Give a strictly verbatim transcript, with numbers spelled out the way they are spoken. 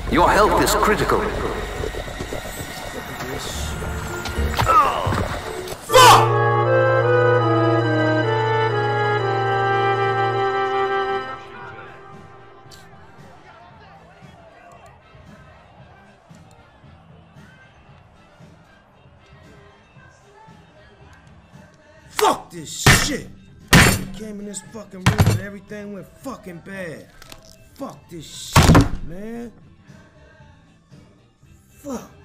Your health is critical. Fuck this shit! Came in this fucking room and everything went fucking bad. Fuck this shit, man. Fuck.